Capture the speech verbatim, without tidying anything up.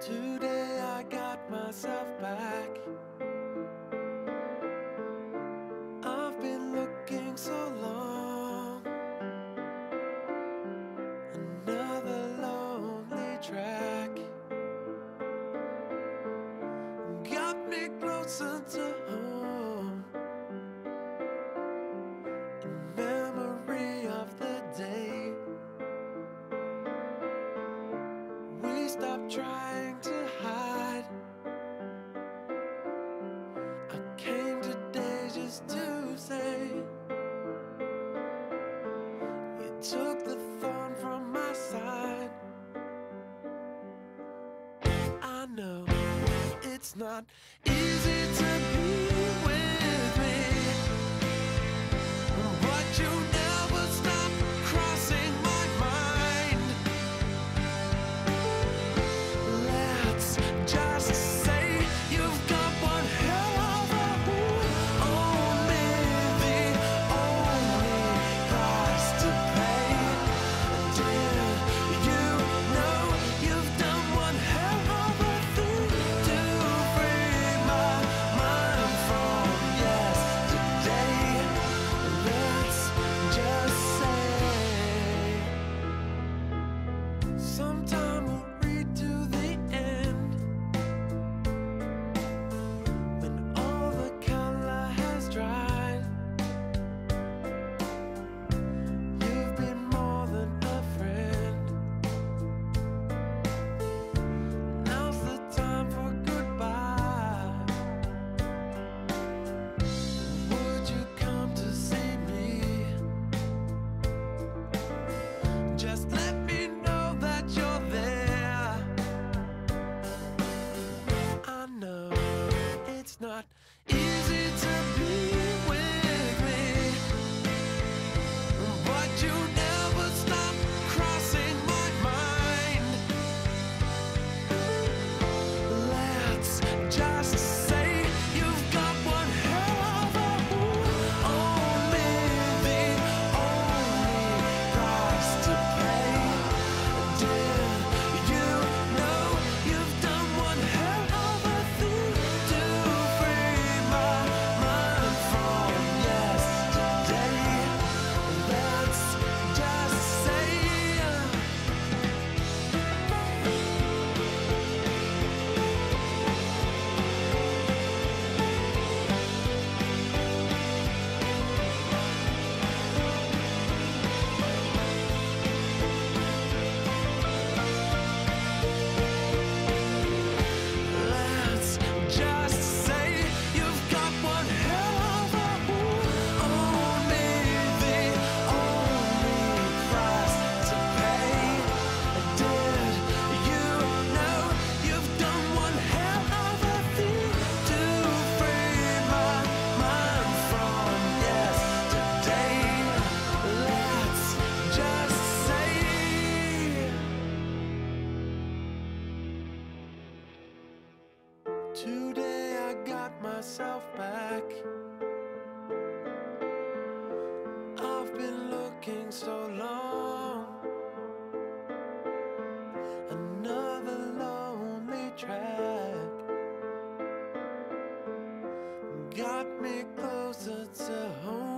Today I got myself back. I've been looking so long. Another lonely track got me closer to home. In memory of the day we stopped trying to hide. I came today just to say you took the thorn from my side. I know it's not easy to be with me, but you never stop crossing my mind. Let's just say you've got one hell of a move. Only the only price to pay. Dear, you know you've done one hell of a thing to free my mind from yesterday. Let's just say sometime we'll read to the end, when all the color has dried. You've been more than a friend. Now's the time for goodbye. Would you come to see me? Just let me know that you're there. I know it's not easy to be with me, but you never stop crossing my mind. Let's just say you've got one hell of a move. Only the only price to pay. Dear, you know you've done one hell of a thing to free my mind from yesterday. Let's just say Let's just say you've got one hell of a move. Only the only price to pay. Did you know you've done one hell of a thing to free my mind from yesterday? Let's just say today I got myself back. I've been looking so long. Another lonely track got me closer to home.